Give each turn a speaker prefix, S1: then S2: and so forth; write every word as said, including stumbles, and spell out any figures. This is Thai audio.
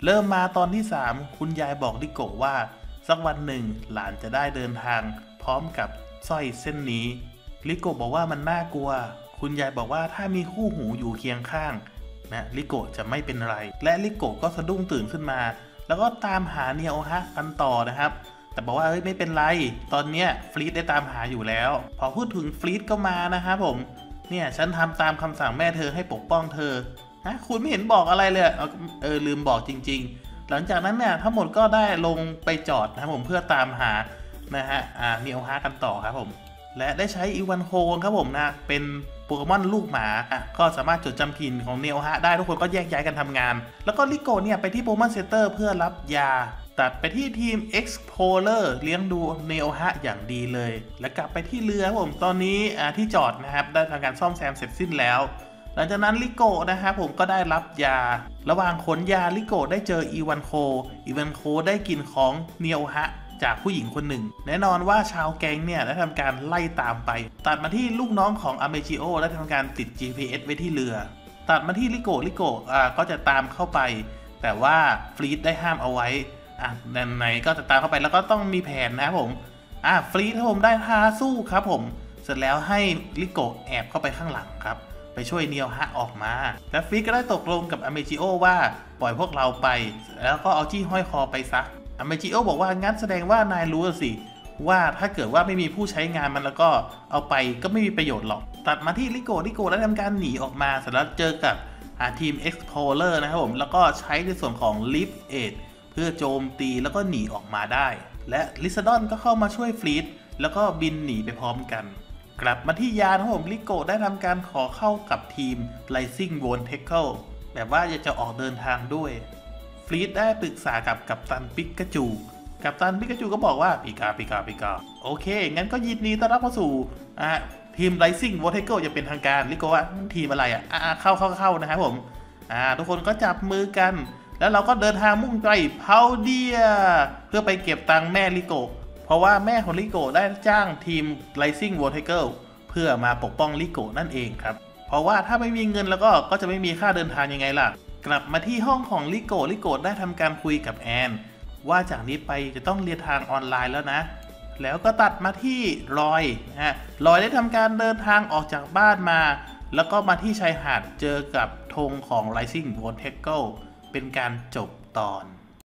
S1: เริ่มมาตอนที่สามคุณยายบอกลิโกะว่าสักวันหนึ่งหลานจะได้เดินทางพร้อมกับสร้อยเส้นนี้ลิโกะบอกว่ามันน่ากลัวคุณยายบอกว่าถ้ามีคู่หูอยู่เคียงข้างนะลิโกะจะไม่เป็นไรและลิโกะก็สะดุ้งตื่นขึ้นมาแล้วก็ตามหาเนียโอฮะกันต่อนะครับแต่บอกว่าเฮ้ยไม่เป็นไรตอนเนี้ยฟรีดได้ตามหาอยู่แล้วพอพูดถึงฟรีดก็มานะครับผมเนี่ยฉันทำตามคำสั่งแม่เธอให้ปกป้องเธอฮะคุณไม่เห็นบอกอะไรเลยเออลืมบอกจริงๆหลังจากนั้นเนี่ยทั้งหมดก็ได้ลงไปจอดนะครับผมเพื่อตามหานะฮะอ่าเนียโอฮะกันต่อครับผมและได้ใช้อีวานโคครับผมนะเป็นโปเกมอนลูกหมาอ่ะก็สามารถจดจำถิ่นของเนียโอฮะได้ทุกคนก็แยกย้ายกันทำงานแล้วก็ลิโกะเนี่ยไปที่โปเกมอนเซ็นเตอร์เพื่อรับยาตัดไปที่ทีม Explorer เลี้ยงดูเนโอฮะอย่างดีเลยและกลับไปที่เรือครับผมตอนนี้ที่จอดนะครับได้ทำการซ่อมแซมเสร็จสิ้นแล้วหลังจากนั้นลิโกะนะครับผมก็ได้รับยาระหว่างขนยาลิโกะได้เจออีวานโคอีวานโคได้กลิ่นของเนโอฮะจากผู้หญิงคนหนึ่งแน่นอนว่าชาวแก๊งเนี่ยได้ทำการไล่ตามไปตัดมาที่ลูกน้องของอเมจิโอได้ทำการติด จี พี เอส ไว้ที่เรือตัดมาที่ลิโกะลิโกะอ่าก็จะตามเข้าไปแต่ว่าฟรีดได้ห้ามเอาไว้อ่ะไหนๆก็จะตามเข้าไปแล้วก็ต้องมีแผนนะครับผมอ่ะฟรีดครับผมได้ท้าสู้ครับผมเสร็จแล้วให้ลิโกะแอบเข้าไปข้างหลังครับไปช่วยเนียวฮะออกมาและฟรีดก็ได้ตกลงกับอเมจิโอว่าปล่อยพวกเราไปแล้วก็เอาจี้ห้อยคอไปซะอเมจิโอบอกว่างั้นแสดงว่านายรู้สิว่าถ้าเกิดว่าไม่มีผู้ใช้งานมันแล้วก็เอาไปก็ไม่มีประโยชน์หรอกตัดมาที่ลิโกะลิโกะได้ทำการหนีออกมาเสร็จแล้วเจอกับทีม Explorer นะครับผมแล้วก็ใช้ในส่วนของ Lift Aid เพื่อโจมตีแล้วก็หนีออกมาได้และลิซาดอนก็เข้ามาช่วยฟรีดแล้วก็บินหนีไปพร้อมกันกลับมาที่ยานครับผมลิโกะได้ทำการขอเข้ากับทีม Rising Bone Tackle แบบว่าอยากจะออกเดินทางด้วยฟรีดได้ปรึกษากับกัปตันปิกาจูกัปตันปิกาจูก็บอกว่าปิกาปิกาปิกาโอเคงั้นก็ยินดีต้อนรับเข้าสู่อ่าทีม Rising Bone Tackle จะเป็นทางการลิโกะว่าทีมอะไรอ่ะอ่าเข้าเข้าเข้านะครับผมอ่าทุกคนก็จับมือกันแล้วเราก็เดินทางมุ่งไปพาวเดียเพื่อไปเก็บตังค์แม่ลิโกะเพราะว่าแม่ของลิโกะได้จ้างทีม Rising Bone Tackle เพื่อมาปกป้องลิโกะนั่นเองครับเพราะว่าถ้าไม่มีเงินแล้วก็ก็จะไม่มีค่าเดินทางยังไงล่ะกลับมาที่ห้องของลิโกะลิโกะได้ทำการคุยกับแอนว่าจากนี้ไปจะต้องเรียนทางออนไลน์แล้วนะแล้วก็ตัดมาที่รอยนะฮะรอยได้ทำการเดินทางออกจากบ้านมาแล้วก็มาที่ชายหาดเจอกับธงของ Rising Bone Tackle เป็นการจบตอน